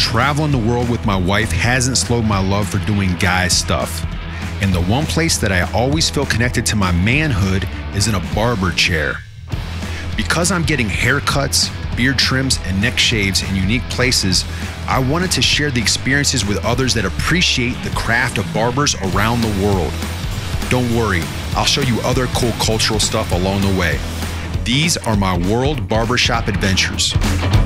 Traveling the world with my wife hasn't slowed my love for doing guy stuff. And the one place that I always feel connected to my manhood is in a barber chair. Because I'm getting haircuts, beard trims, and neck shaves in unique places, I wanted to share the experiences with others that appreciate the craft of barbers around the world. Don't worry, I'll show you other cool cultural stuff along the way. These are my world barbershop adventures.